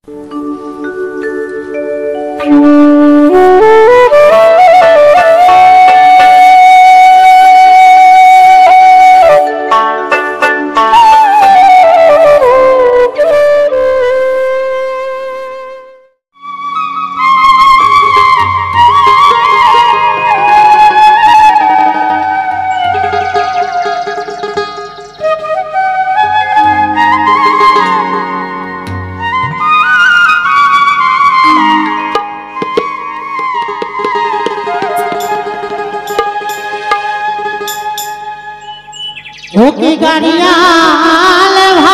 Okay गाड़ियाल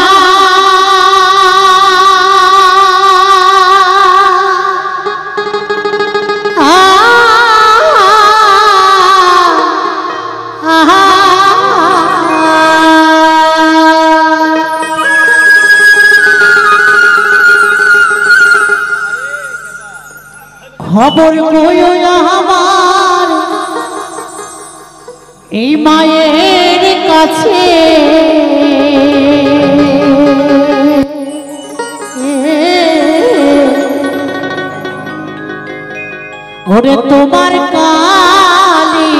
खबर कोयो আমার এই মায়ের কাছে ওরে তোমার কালী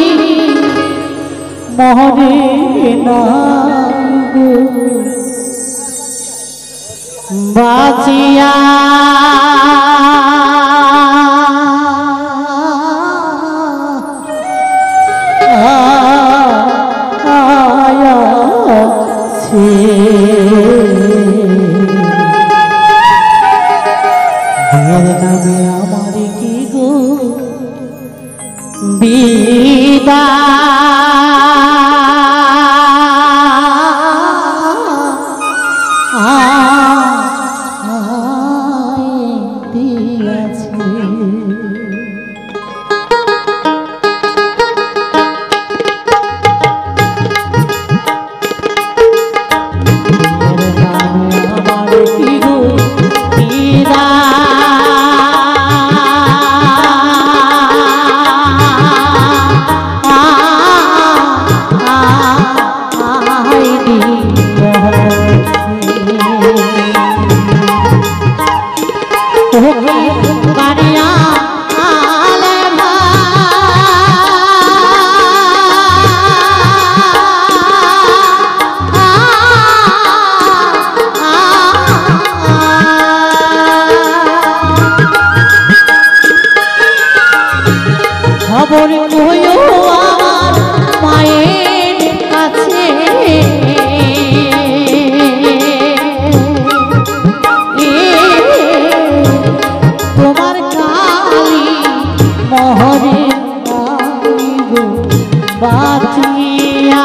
মহরে না বাজিয়া নামে আমার কি গো খবর কইও আমার মায়ের কাছে তোমার কালী মহরে বাঁচিয়া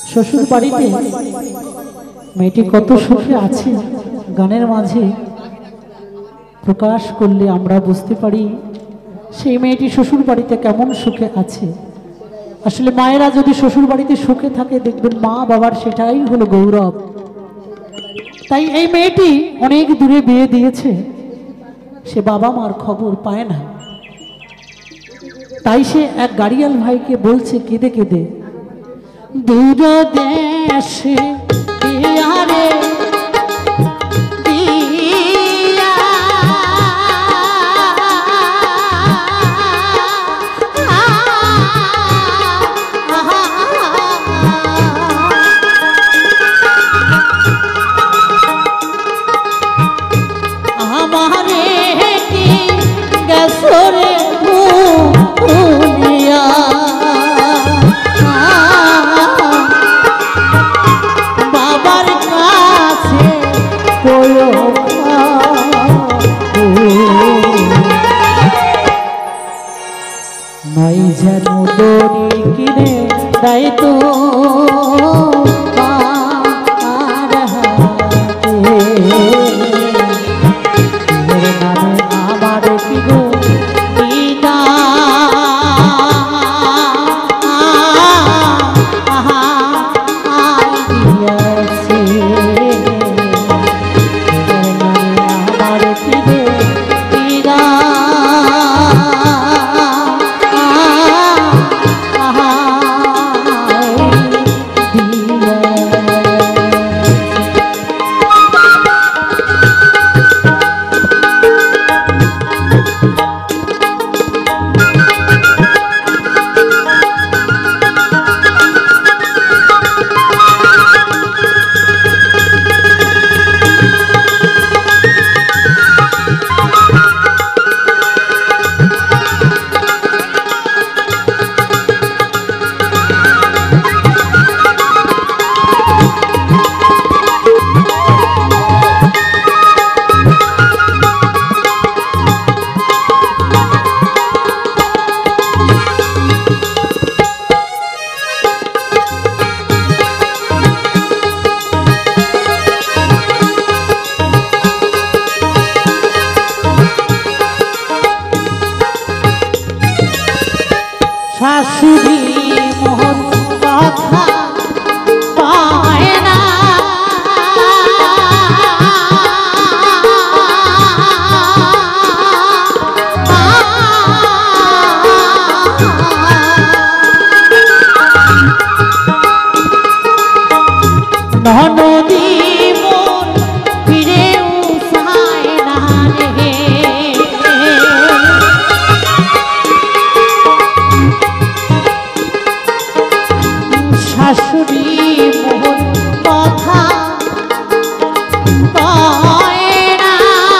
শ্বশুর বাড়িতে মেয়েটি কত সুখে আছে গানের মাঝে প্রকাশ করলে আমরা বুঝতে পারি সেই মেয়েটি শ্বশুর বাড়িতে কেমন সুখে আছে। আসলে মায়েরা যদি শ্বশুর বাড়িতে সুখে থাকে দেখবেন মা বাবার সেটাই হলো গৌরব। তাই এই মেয়েটি অনেক দূরে বিয়ে দিয়েছে, সে বাবা মার খবর পায় না। তাই সে এক গাড়িয়াল ভাইকে বলছে কেঁদে কেঁদে, দূর দেশে বিয়ারে নয় যেন দড়ি কিনে দেয় তো আমার কি গো শাশুড়ি মোহন কথা পায় না, ননদী মন ফিরে উসায় না রে। শাশুড়ি মোহন কথা কয় না,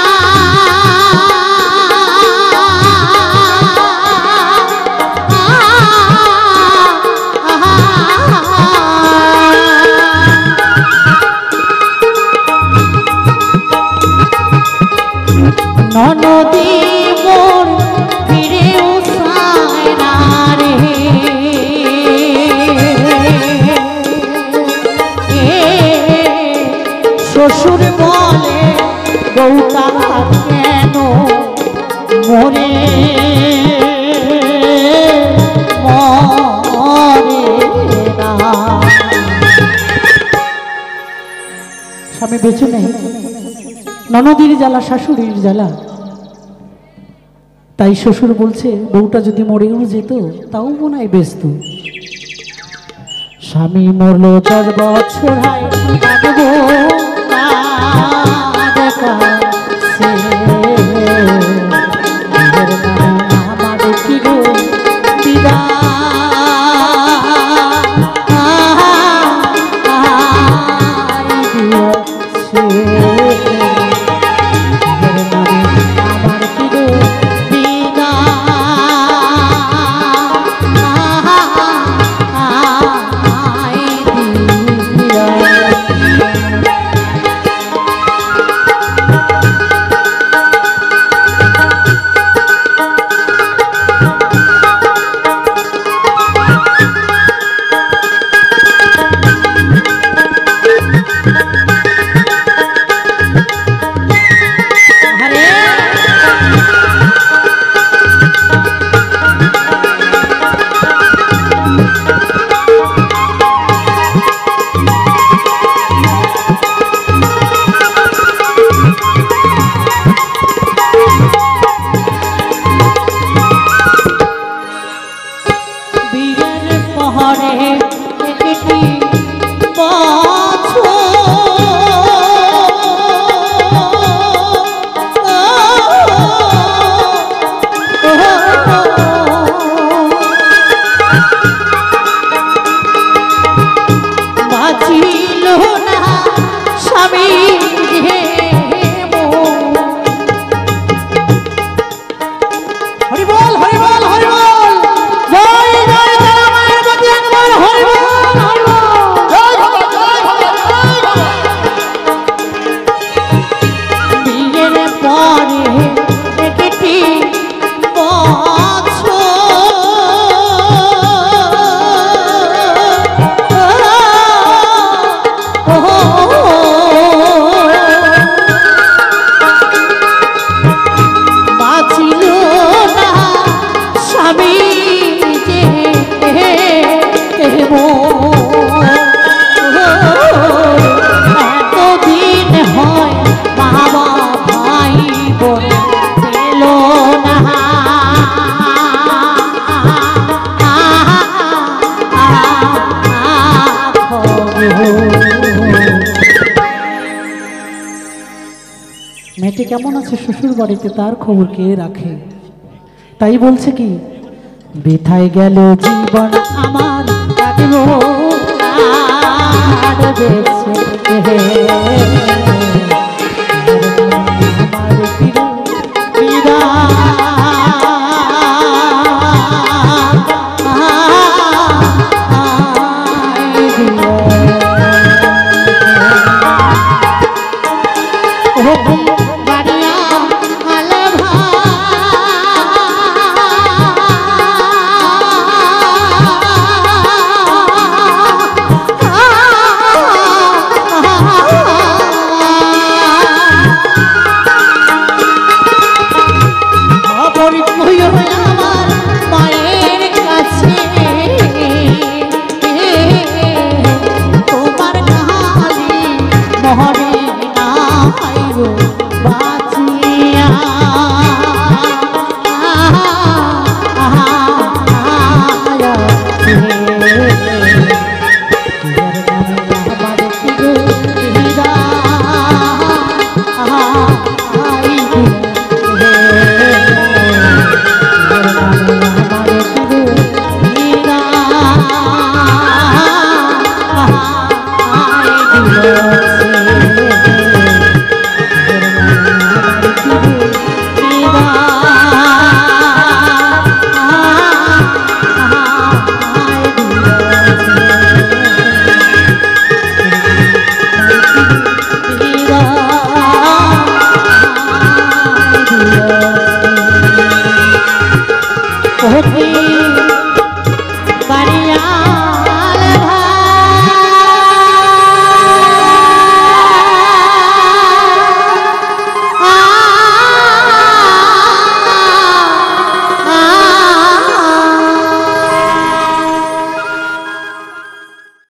ননদী মন ফিরে উসায় না রে। শ্বশুর বলে বউটা কেন মরে মরে না, স্বামী বেঁচে নেই, ননদির জ্বালা শাশুড়ির জ্বালা। তাই শ্বশুর বলছে বউটা যদি মরেও যেত তাও মনে হয় ব্যস্ত। স্বামী মরল 10 বছর হয় আমার কি গো বিদায় দিয়েছে। বাঁচিল না স্বামী হে হরি বল হরি বল হরি বল জয় জয় তারা মায়ের প্রতি একবার হরি বল হরি বল জয় বাবা জয় বাবা জয় বাবা বিয়ের পরে একটি মেয়েটি কেমন আছে শ্বশুর বাড়িতে তার খবর কে রাখে। তাই বলছে কি বৃথায় গেল জীবন আমার